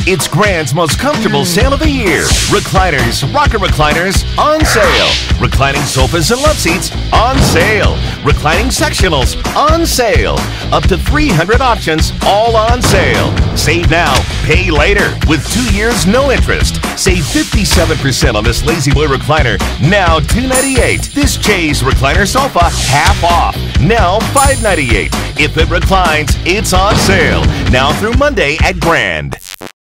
It's Grand's most comfortable sale of the year. Recliners, rocker recliners, on sale. Reclining sofas and love seats, on sale. Reclining sectionals, on sale. Up to 300 options, all on sale. Save now, pay later. With 2 years, no interest. Save 57% on this Lazy Boy recliner, now $298. This Jay's recliner sofa, half off, now $598. If it reclines, it's on sale. Now through Monday at Grand.